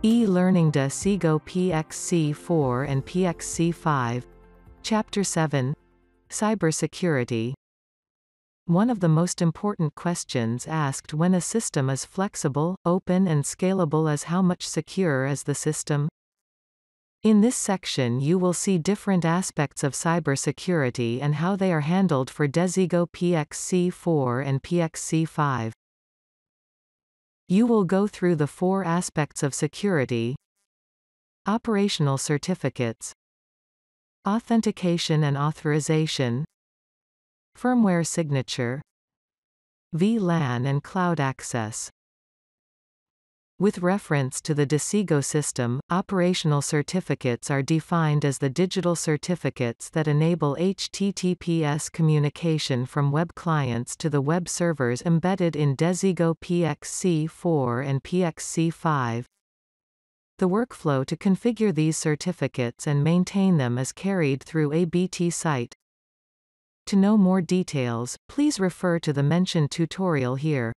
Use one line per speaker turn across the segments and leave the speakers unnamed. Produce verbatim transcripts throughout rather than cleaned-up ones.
E-Learning Desigo P X C four and P X C five. Chapter seven. Cybersecurity. One of the most important questions asked when a system is flexible, open and scalable is how much secure is the system? In this section you will see different aspects of cybersecurity and how they are handled for Desigo P X C four and P X C five. You will go through the four aspects of security: operational certificates, authentication and authorization, firmware signature, V LAN and cloud access. With reference to the Desigo system, operational certificates are defined as the digital certificates that enable H T T P S communication from web clients to the web servers embedded in Desigo P X C four and P X C five. The workflow to configure these certificates and maintain them is carried through a B T site. To know more details, please refer to the mentioned tutorial here.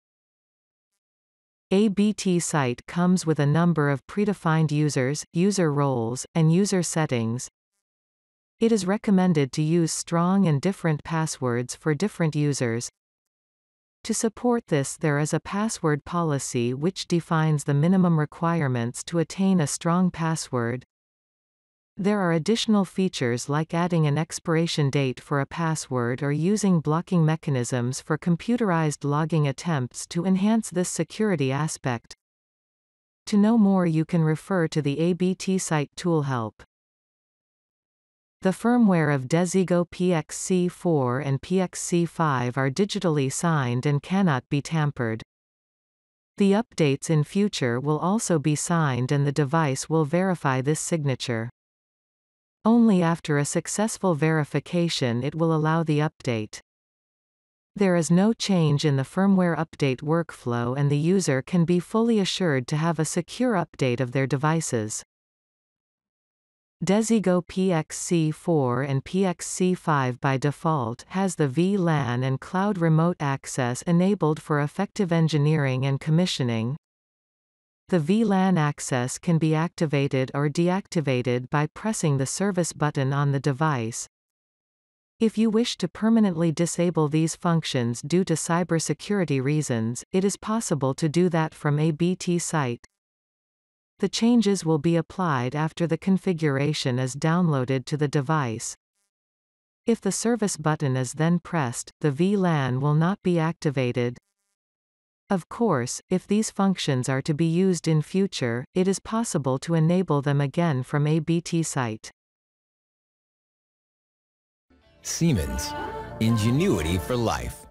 A B T site comes with a number of predefined users, user roles, and user settings. It is recommended to use strong and different passwords for different users. To support this, there is a password policy which defines the minimum requirements to attain a strong password. There are additional features like adding an expiration date for a password or using blocking mechanisms for computerized logging attempts to enhance this security aspect. To know more, you can refer to the A B T site tool help. The firmware of Desigo P X C four and P X C five are digitally signed and cannot be tampered. The updates in future will also be signed and the device will verify this signature. Only after a successful verification it will allow the update. There is no change in the firmware update workflow and the user can be fully assured to have a secure update of their devices. Desigo P X C four and P X C five by default has the V LAN and cloud remote access enabled for effective engineering and commissioning. The V LAN access can be activated or deactivated by pressing the service button on the device. If you wish to permanently disable these functions due to cybersecurity reasons, it is possible to do that from a B T site. The changes will be applied after the configuration is downloaded to the device. If the service button is then pressed, the V LAN will not be activated. Of course, if these functions are to be used in future, it is possible to enable them again from a B T site.
Siemens. Ingenuity for life.